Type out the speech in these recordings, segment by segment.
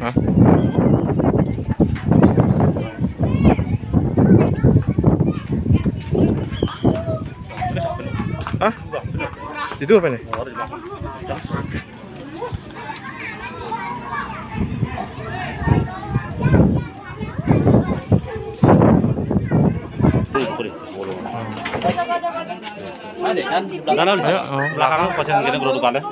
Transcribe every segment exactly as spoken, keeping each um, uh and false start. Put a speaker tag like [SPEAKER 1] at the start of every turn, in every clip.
[SPEAKER 1] Hah? Hah? Itu apa nih?
[SPEAKER 2] Ada kan belakang lu, belakang lu pasang gini kerudukannya.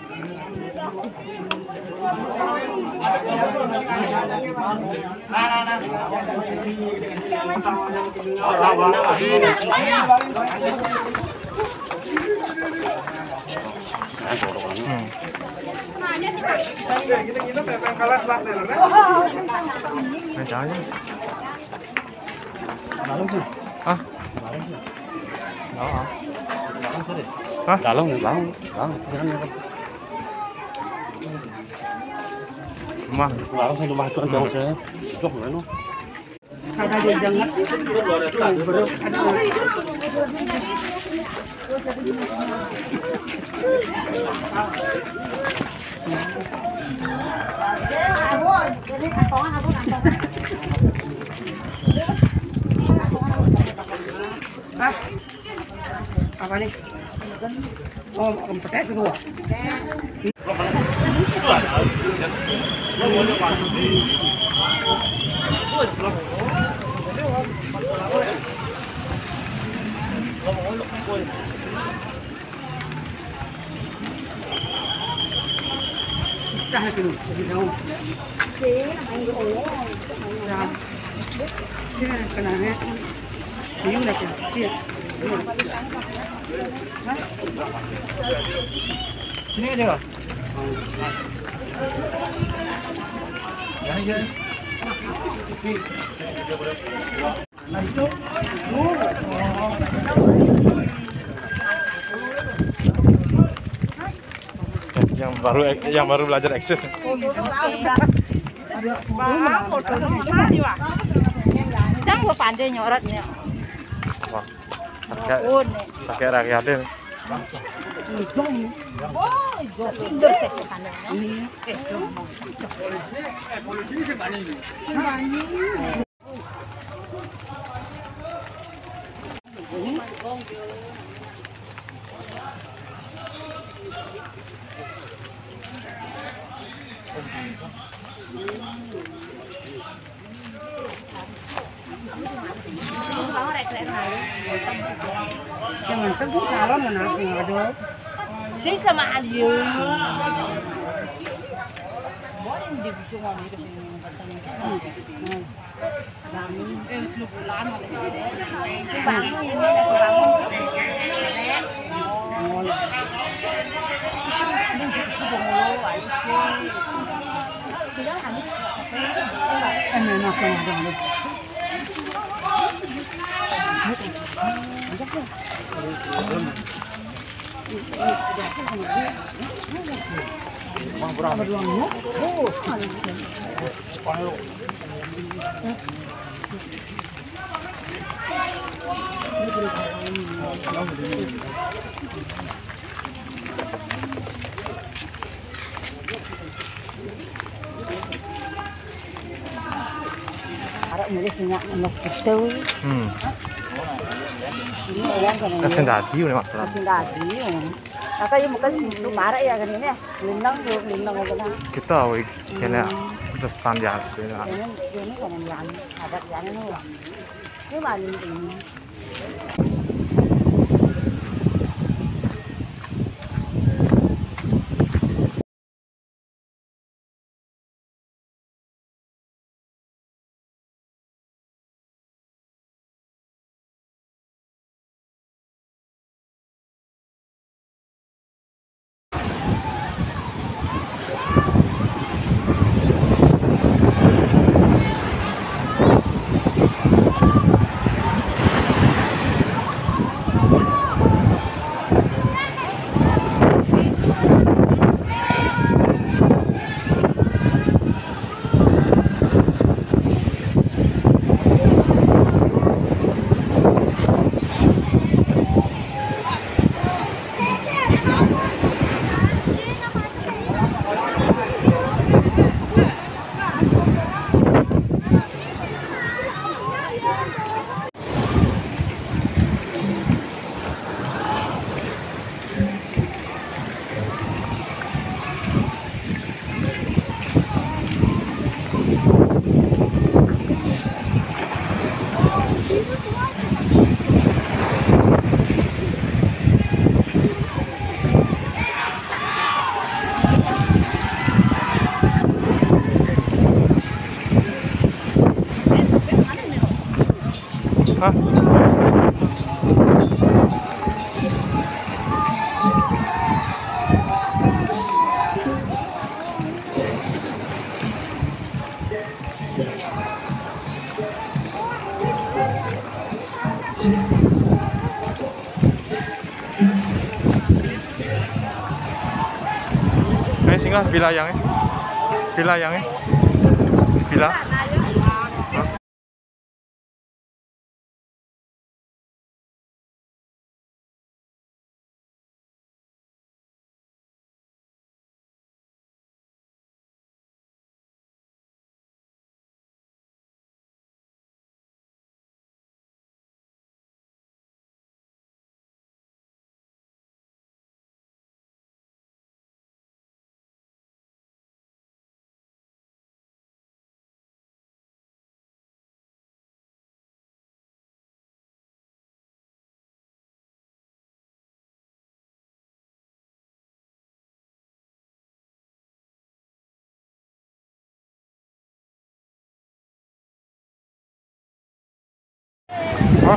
[SPEAKER 1] Ah, hah?
[SPEAKER 2] Dalam, dalam, dalam, jangan.
[SPEAKER 1] Rumah.
[SPEAKER 2] Dalam sih rumah itu kan jauh saya. Jauh mana?
[SPEAKER 3] Ada jangan. Hah? Apa nih? Oh, petai semua. Dah itu, jadi tahu. Dah. Dia kenanya. Ini udah kan? Dia. Sini aja, Pak. Jangan jangan. Nah itu.
[SPEAKER 1] Yang baru yang baru belajar eksis.
[SPEAKER 4] Jangan gua pandai nyorotnya.
[SPEAKER 1] Wah, pakai pakai rakyatnya.
[SPEAKER 4] Tidur saya pandai.
[SPEAKER 3] Jangan tegur calon mana ada.
[SPEAKER 4] Sih sama Aliu. Boleh di cuma itu Kami eh bulan bangun ini bangun.
[SPEAKER 3] Ini nak ada.
[SPEAKER 1] Bang berapa doang? Oh.
[SPEAKER 3] Harap nulis nyak mas kita.
[SPEAKER 1] Hmm.
[SPEAKER 3] Ini orang kan.
[SPEAKER 1] Mesin dadi udah Mas.
[SPEAKER 3] Mesin dadi. Kakak ya bukan lu marah ya kan ini ya. Lindang tuh, lindang apa kan.
[SPEAKER 1] Kita wih kena terus panjang.
[SPEAKER 3] Ini ini kan yang ada yang ini. Ini mana ini?
[SPEAKER 1] Hah? Ayo singgah villa yang villa yang villa. Hah?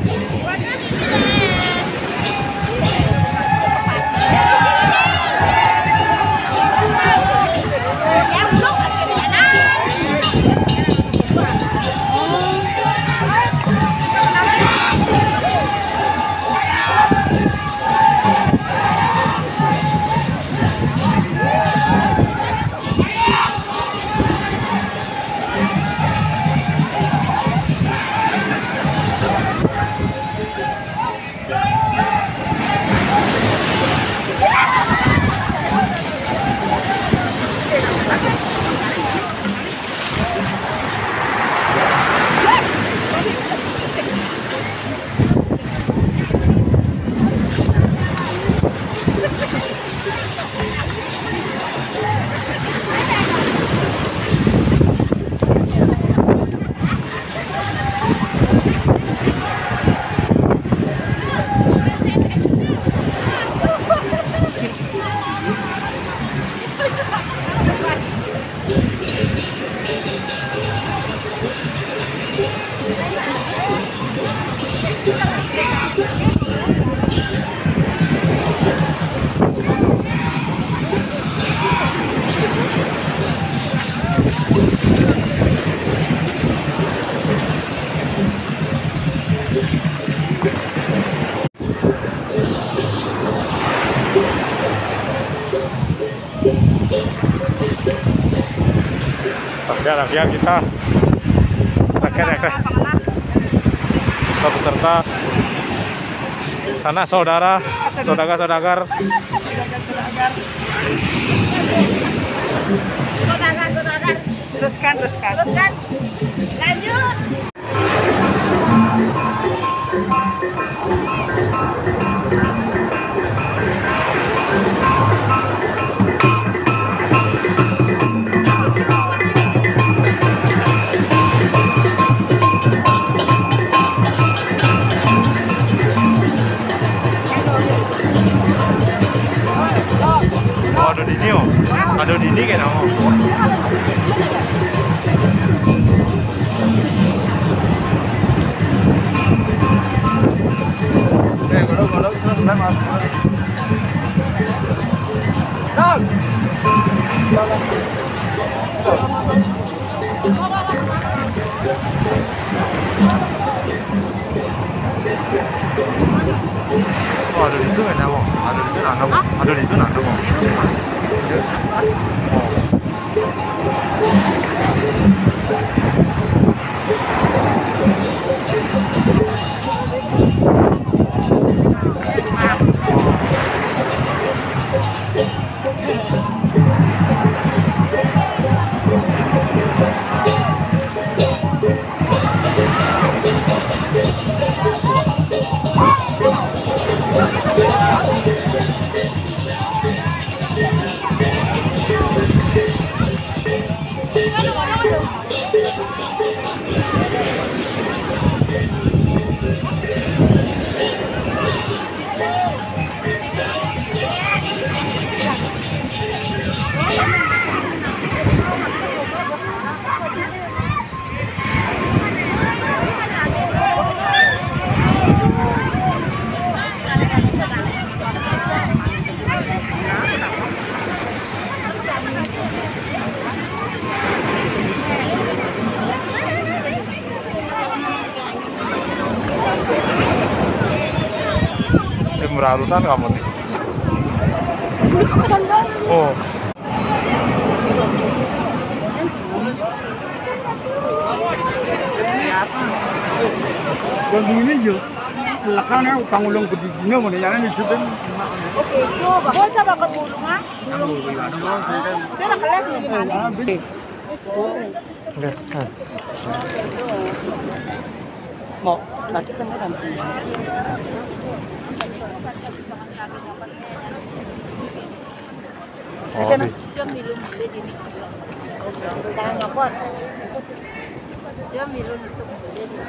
[SPEAKER 1] Rakyat kita, rakyat rakyat kita beserta sana saudara, saudagar-saudagar,
[SPEAKER 3] Saudagar-saudagar. Teruskan, teruskan. Teruskan. Lanjut.
[SPEAKER 1] ada di sini, oh. Ada di sini kan, oh. Eh, kalau kalau sebentar mas. Dong. Oh, ada di situ kan, oh. Ada di situ nggak mau. Ada di situ nggak mau. Oh. Merarutan kamu nih. Oh.
[SPEAKER 5] Còn gì nữa nhiều là khao nó càng lông của gì nữa mà này nó chưa đến.
[SPEAKER 4] Oke, coba. Kau coba ke bulu mah. Dia nak kelas di mana?
[SPEAKER 1] Oke.
[SPEAKER 3] Mau, nanti kan kan.
[SPEAKER 1] Oh, di.
[SPEAKER 4] Dia minum beli di sini. Jangan ngapot. Dia minum itu beli di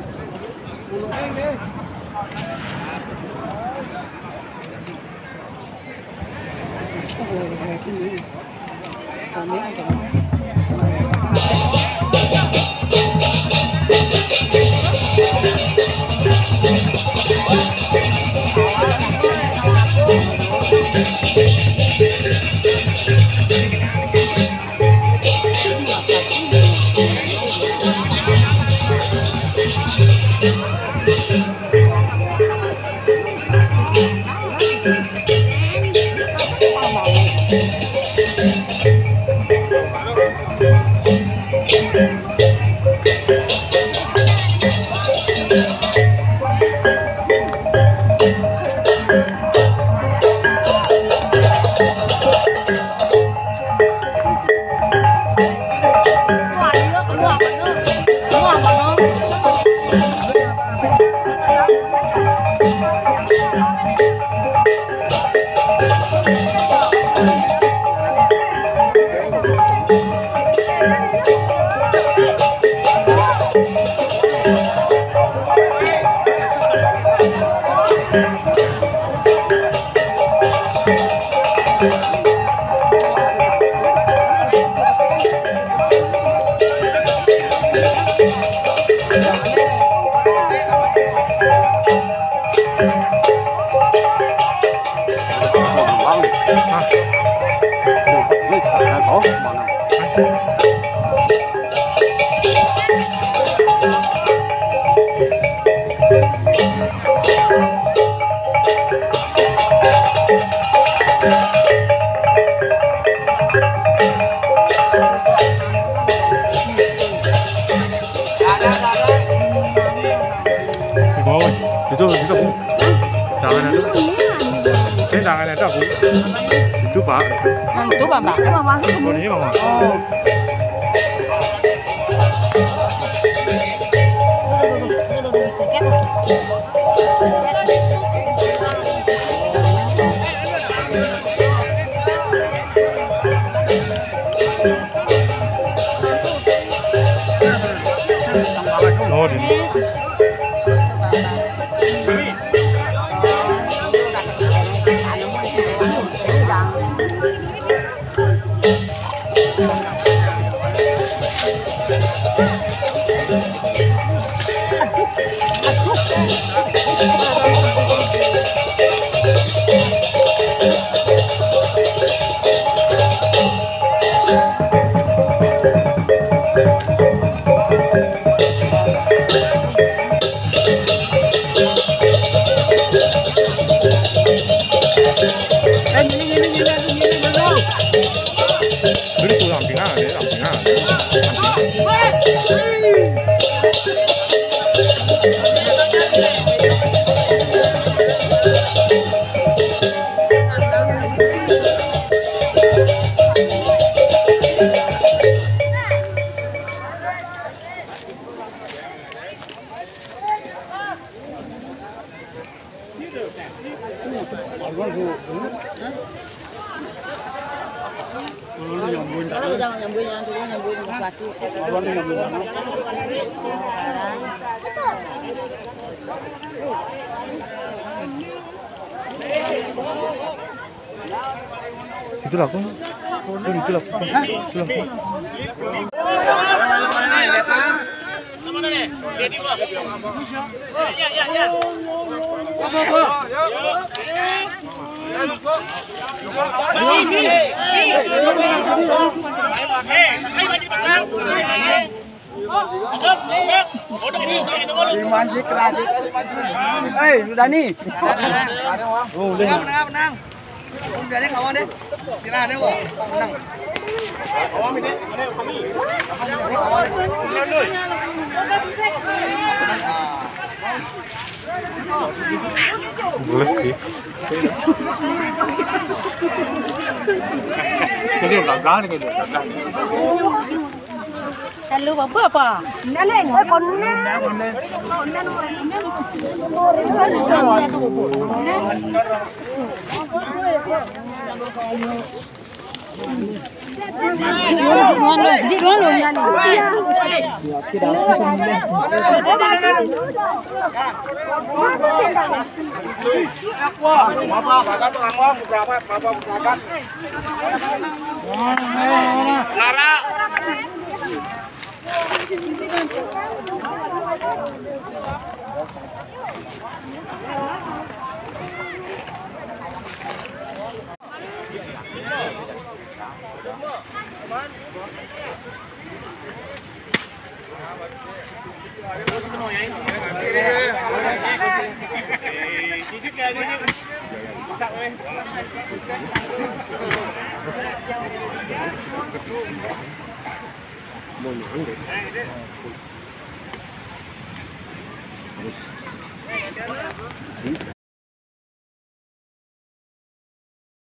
[SPEAKER 1] Itu itu Bu. Jangan itu. Saya jangan itu Bu. Itu Pak.
[SPEAKER 3] Itu Pak, Mbak. Emang masuk.
[SPEAKER 1] Oh, ini Mama.
[SPEAKER 3] Oh.
[SPEAKER 1] Oh, ini. Jadi tuh lampingan, deh, lampingan.
[SPEAKER 3] Kalau jangan nyambuin yang dulu nyambuin yang plastik.
[SPEAKER 5] Awalnya nyambuin mana?
[SPEAKER 1] Itu laku. Oh, itu laku. Itu laku.
[SPEAKER 5] Dimanjik lagi. Eh, sudah nih. Oh, udah. Menang, menang. Udah deh kawan deh. Kira deh, Bang. Menang.
[SPEAKER 1] Boleh sih. Jadi belakang ni kan belakang.
[SPEAKER 3] Lalu apa apa? Naleng, eh konne. Di luar lu nyanyi.
[SPEAKER 1] Mau